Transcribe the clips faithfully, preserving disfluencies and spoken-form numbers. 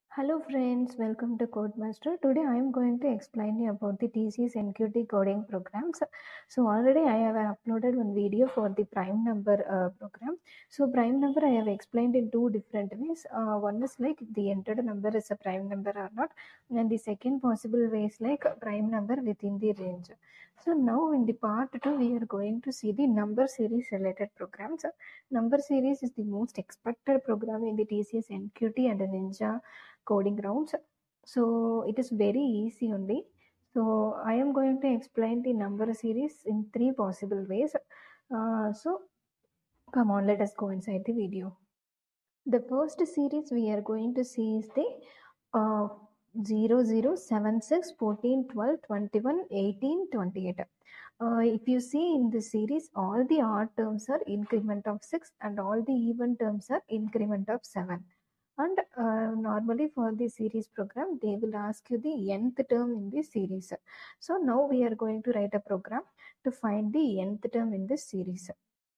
Hello friends, welcome to Codemaster. Today I am going to explain you about the T C S N Q T coding programs. So already I have uploaded one video for the prime number uh, program. So prime number I have explained in two different ways. Uh, one is like the entered number is a prime number or not, and the second possible way is like a prime number within the range. So now in the part two we are going to see the number series related programs. Number series is the most expected program in the T C S N Q T and Ninja coding rounds. So it is very easy only. So I am going to explain the number series in three possible ways. Uh, so come on, let us go inside the video. The first series we are going to see is the uh, zero, zero, seven, six, fourteen, twelve, twenty-one, eighteen, twenty-eight. Uh, if you see in this series, all the odd terms are increment of six and all the even terms are increment of seven. And uh, normally for the series program, they will ask you the nth term in the series. So now we are going to write a program to find the nth term in this series.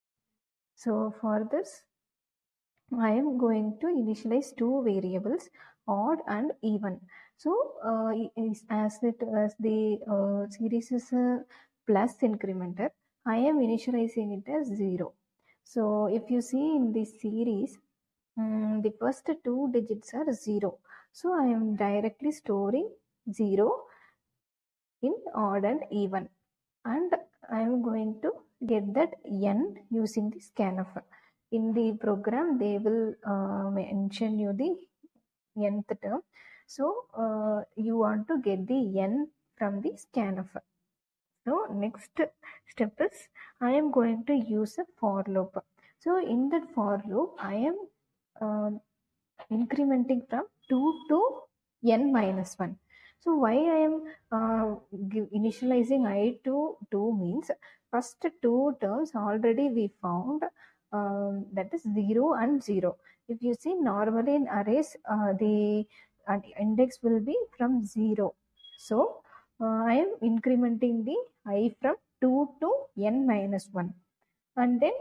So for this, I am going to initialize two variables, odd and even. So uh, as it as the uh, series is a plus incrementer, I am initializing it as zero. So if you see in this series, um, the first two digits are zero. So I am directly storing zero in odd and even, and I am going to get that n using the scanf. In the program, they will uh, mention you the nth term. So uh, you want to get the n from the scanf. So next step is I am going to use a for loop. So in that for loop, I am uh, incrementing from two to n minus one. So why I am uh, give, initializing I to two means first two terms already we found, um, that is zero and zero. If you see normally in arrays, uh, the uh, index will be from zero. So uh, I am incrementing the I from two to n minus one, and then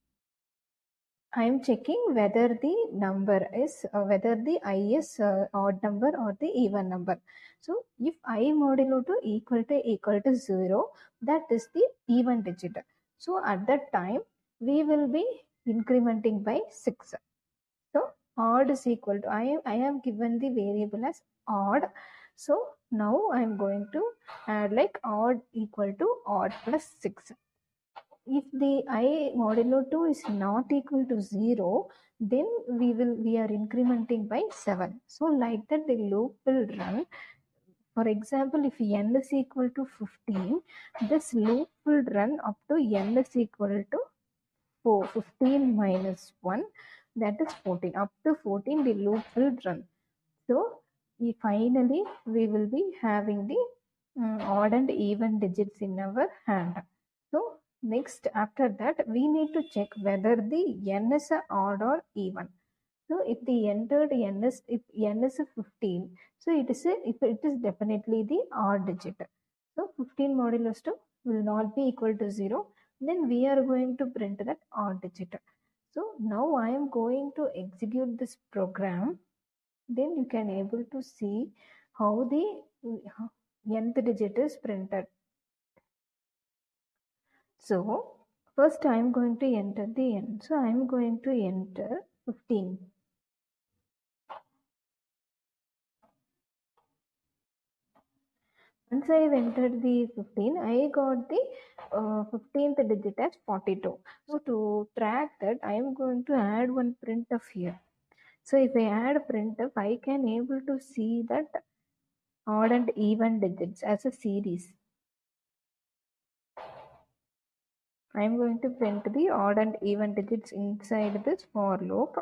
I am checking whether the number is uh, whether the I is uh, odd number or the even number. So if I modulo two equal to equal to zero, that is the even digit. So at that time we will be incrementing by six. So odd is equal to I am I have given the variable as odd. So now I am going to add like odd equal to odd plus six. If the I modulo two is not equal to zero, then we will we are incrementing by seven. So like that the loop will run. For example, if n is equal to fifteen, this loop will run up to n is equal to four. fifteen minus one, that is fourteen. Up to fourteen the loop will run. So we finally we will be having the um, odd and even digits in our hand. So next after that we need to check whether the n is a odd or even. So if the entered n is if n is a fifteen, so it is a, if it is definitely the odd digit. So fifteen modulus two will not be equal to zero. Then we are going to print that odd digit. So now I am going to execute this program. Then you can able to see how the nth digit is printed. So first I am going to enter the n. So I am going to enter fifteen. Once I have entered the fifteen, I got the uh, fifteenth digit as forty-two. So to track that, I am going to add one printf here. So if I add printf, I can able to see that odd and even digits as a series. I am going to print the odd and even digits inside this for loop.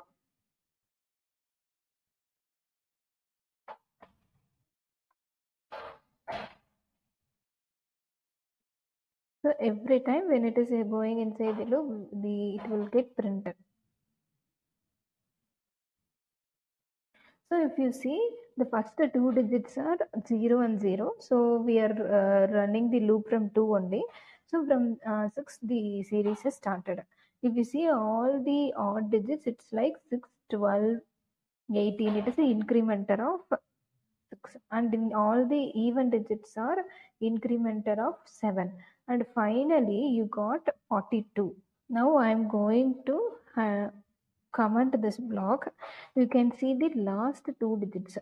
So every time when it is going inside the loop, the it will get printed. So if you see, the first two digits are zero and zero. So we are uh, running the loop from two only. So from uh, six, the series has started. If you see all the odd digits, it's like six, twelve, eighteen, it is the incrementer of six, and in all the even digits are incrementer of seven, and finally you got forty-two. Now I am going to uh, comment this block. You can see the last two digits.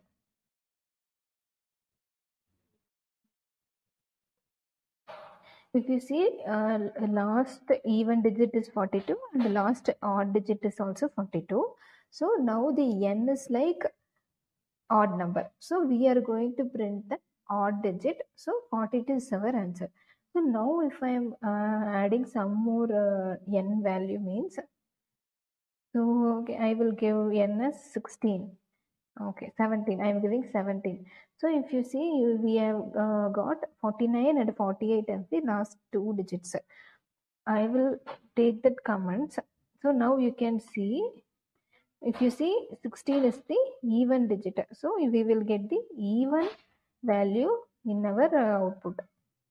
If you see, uh, last even digit is forty-two and the last odd digit is also forty-two. So now the n is like odd number. So we are going to print the odd digit. So forty-two is our answer. So now if I am uh, adding some more uh, n value means, so okay, I will give n as sixteen. Okay, seventeen. I am giving seventeen. So if you see, you, we have uh, got forty-nine and forty-eight as the last two digits. I will take that comments. So now you can see, if you see, sixteen is the even digit. So we will get the even value in our uh, output.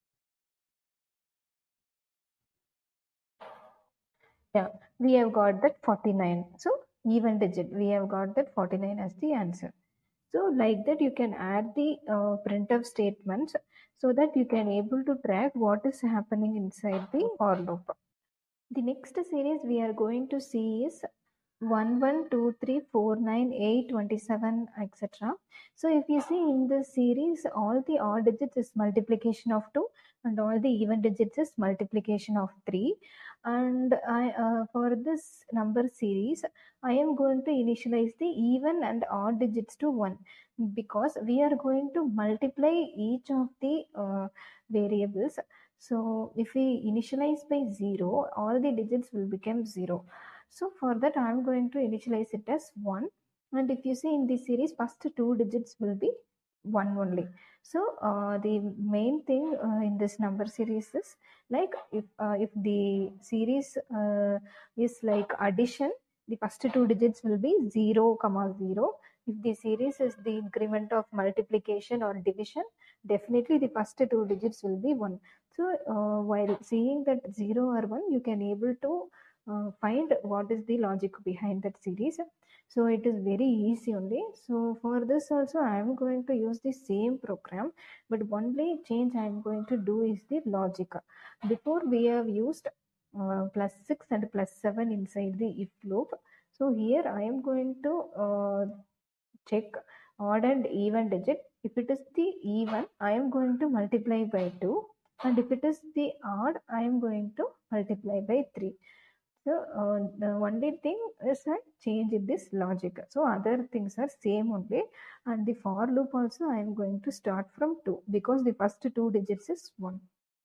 Yeah, we have got that forty-nine. So even digit, we have got that forty-nine as the answer. So like that you can add the uh, printf statements so that you can able to track what is happening inside the for loop. The next series we are going to see is one, one, two, three, four, nine, eight, twenty-seven, et cetera. So if you see in this series, all the odd digits is multiplication of two and all the even digits is multiplication of three. And I uh, for this number series, I am going to initialize the even and odd digits to one because we are going to multiply each of the uh, variables. So if we initialize by zero, all the digits will become zero. So for that, I am going to initialize it as one. And if you see in this series, first two digits will be one only. So uh, the main thing uh, in this number series is like if uh, if the series uh, is like addition, the first two digits will be zero comma zero. If the series is the increment of multiplication or division, definitely the first two digits will be one. So uh, while seeing that zero or one, you can able to uh, find what is the logic behind that series. So it is very easy only. So for this also I am going to use the same program, but only change I am going to do is the logic. Before we have used uh, plus six and plus seven inside the if loop. So here I am going to uh, check odd and even digit. If it is the even, I am going to multiply by two, and if it is the odd, I am going to multiply by three. So uh, the only thing is I change in this logic. So other things are same only, and the for loop also I am going to start from two because the first two digits is one.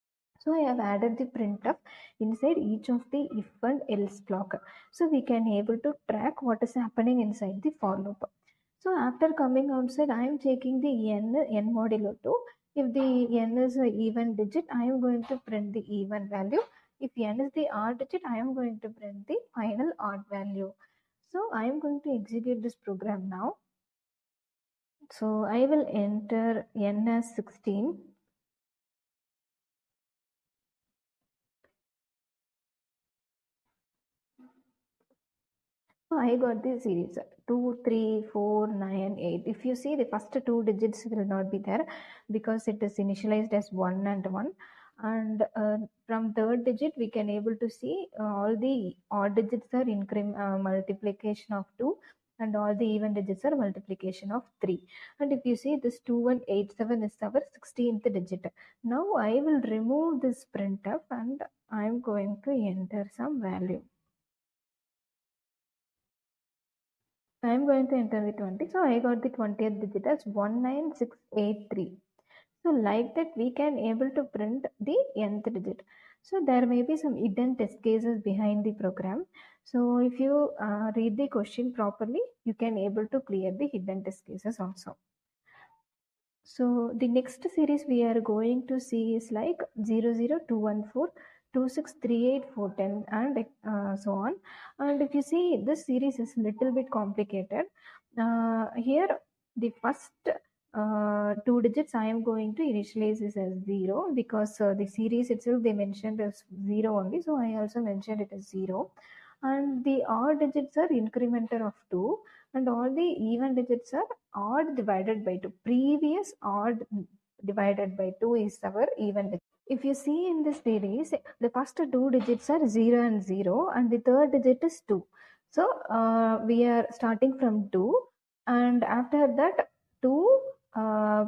So I have added the printf inside each of the if and else block. So we can able to track what is happening inside the for loop. So after coming outside, I am checking the n, n modulo two. If the n is an even digit, I am going to print the even value. If n is the odd digit, I am going to print the final odd value. So I am going to execute this program now. So I will enter n as sixteen. So I got the series two, three, four, nine, eight. If you see, the first two digits will not be there because it is initialized as one and one. And uh, from third digit, we can able to see uh, all the odd digits are increment uh, multiplication of two, and all the even digits are multiplication of three. And if you see, this two one eight seven is our sixteenth digit. Now I will remove this printf and I am going to enter some value. I am going to enter the twenty. So I got the twentieth digit as one nine six eight three. So like that we can able to print the nth digit. So there may be some hidden test cases behind the program. So if you uh, read the question properly, you can able to clear the hidden test cases also. So the next series we are going to see is like zero zero two one four two six three eight four ten and uh, so on. And if you see, this series is little bit complicated. Uh, here the first uh, two digits I am going to initialize is as zero because uh, the series itself they mentioned as zero only. So I also mentioned it as zero. And the odd digits are incrementer of two, and all the even digits are odd divided by two. Previous odd divided by two is our even digit. If you see in this series, the first two digits are zero and zero, and the third digit is two. So uh, we are starting from two, and after that two uh,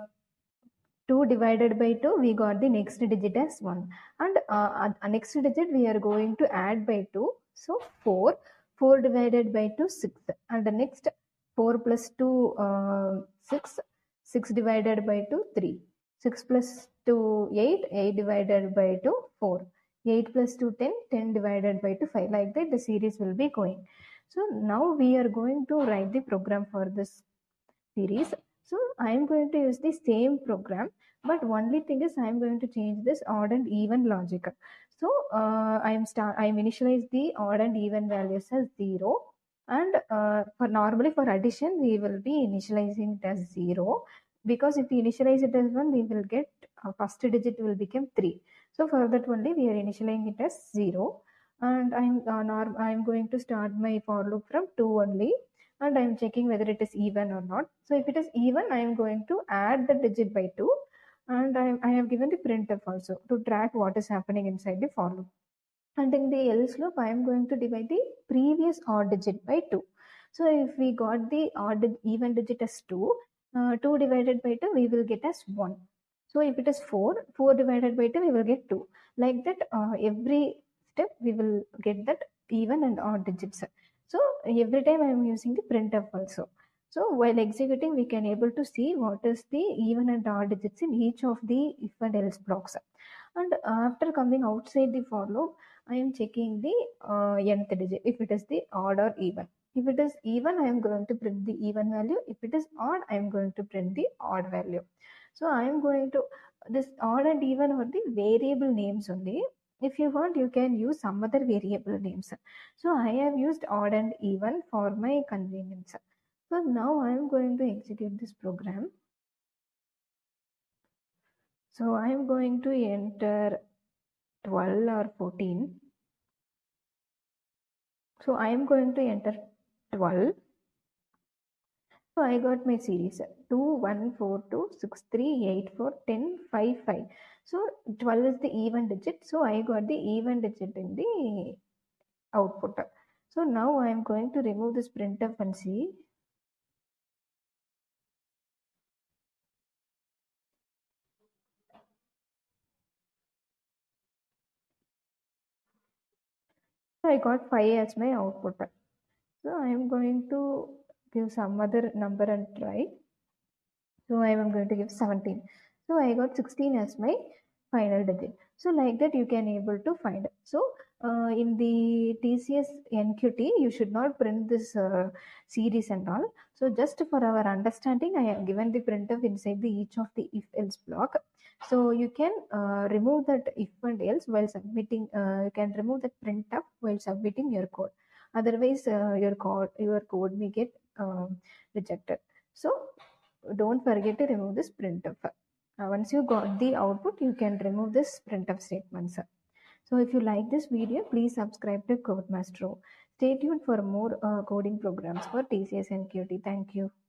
two divided by two, we got the next digit as one, and uh, uh, next digit we are going to add by two, so four. four divided by two, six, and the next four plus two, uh, six. six divided by two, three. six plus two, eight. eight divided by two, four. eight plus two, ten. ten divided by two, five. Like that the series will be going. So now we are going to write the program for this series. So I am going to use the same program, but only thing is I am going to change this odd and even logic. So uh, I am start I am initialize the odd and even values as zero, and uh, for normally for addition we will be initializing it as zero, because if we initialize it as one we will get uh, first digit will become three. So for that only we are initializing it as zero, and I'm uh, norm I'm going to start my for loop from two only, and I'm checking whether it is even or not. So if it is even, I am going to add the digit by two, and I, I have given the printf also to track what is happening inside the for loop. And in the else loop, I am going to divide the previous odd digit by two. So if we got the odd even digit as two, uh, two divided by two, we will get as one. So if it is four, four divided by two, we will get two. Like that, uh, every step we will get that even and odd digits. So every time I am using the printf also. So while executing, we can able to see what is the even and odd digits in each of the if and else blocks. And after coming outside the for loop, I am checking the uh, nth digit, if it is the odd or even. If it is even, I am going to print the even value. If it is odd, I am going to print the odd value. So I am going to, this odd and even are the variable names only. If you want, you can use some other variable names. So I have used odd and even for my convenience. So now I am going to execute this program. So I am going to enter twelve or fourteen. So I am going to enter twelve. So I got my series two, one, four, two, six, three, eight, four, ten, five, five. So twelve is the even digit. So I got the even digit in the output. So now I am going to remove this printf and see. So I got five as my output. So I am going to give some other number and try. So I am going to give seventeen. So I got sixteen as my final digit. So like that you can able to find. So uh, in the T C S N Q T, you should not print this uh, series and all. So just for our understanding, I have given the printf inside the each of the if else block. So you can uh, remove that if and else while submitting. Uh, you can remove that printf while submitting your code. Otherwise, uh, your code your code may get um, rejected. So don't forget to remove this printf. Uh, once you got the output, you can remove this printf statements. So if you like this video, please subscribe to Codemastro. Stay tuned for more uh, coding programs for T C S and Q T. Thank you.